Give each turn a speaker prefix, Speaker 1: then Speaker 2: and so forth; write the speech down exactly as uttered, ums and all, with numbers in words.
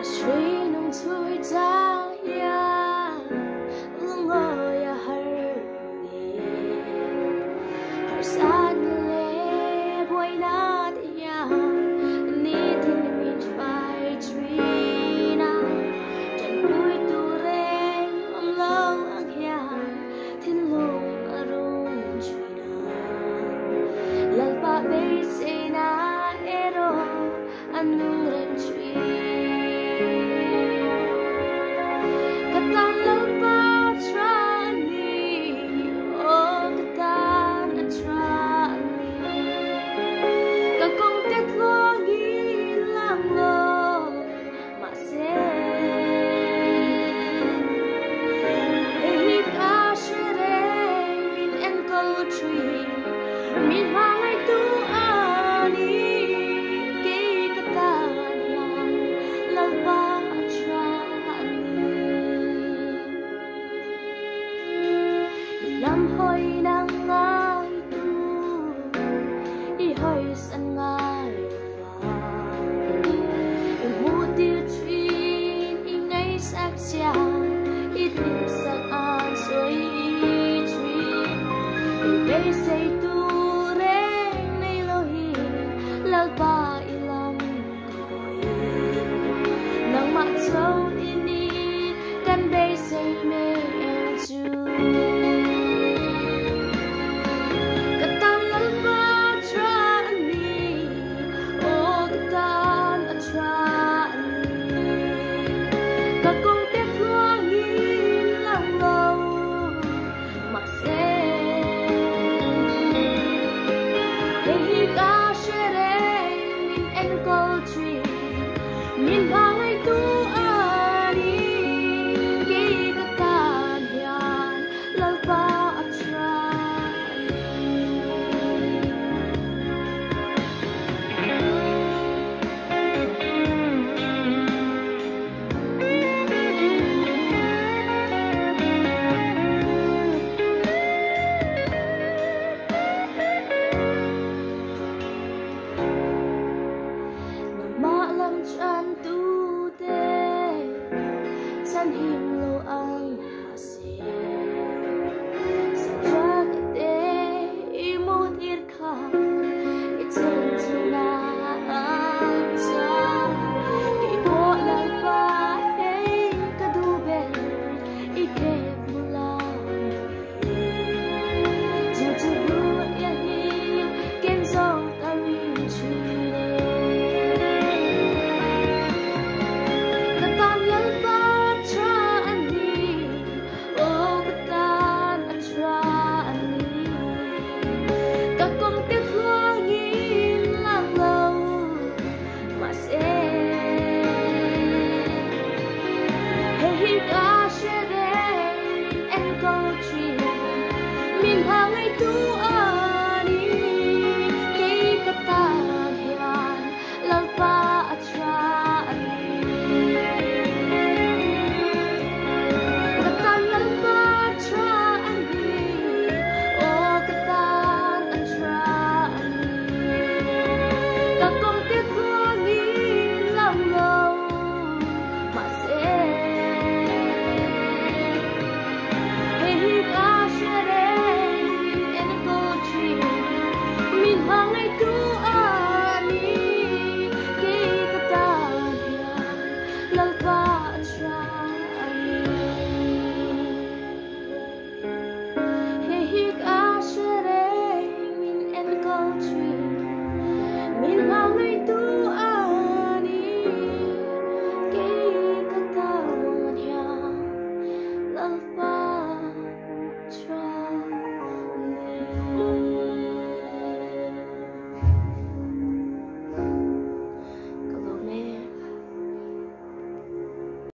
Speaker 1: Lalpa base na ero anong rentry katang lalpa trani o katan na trani kakong tetlong ilang lo masen ehip ashere min enko tree min mangai tu ani ke katanya lalpa trani lam hoi nang ngai tu i hoi san ngai va mu tiu trin i ngai sak sia i tim sak an soi trin i bei sei tu lalpa ilam koi nang mak châu ini kan bay say me chu katan lalpa trani o katan trani kakong tek luang ilang lâu mak se hey ka min bangai tu ani ke katan yan lalpa trani malam chan tu te chan him lo ang masin sajak te imut irkhan ichen china ang cha ke bo lalpa hey kadube ike mula ju ju ya hi ken song tarin chi min bangai tu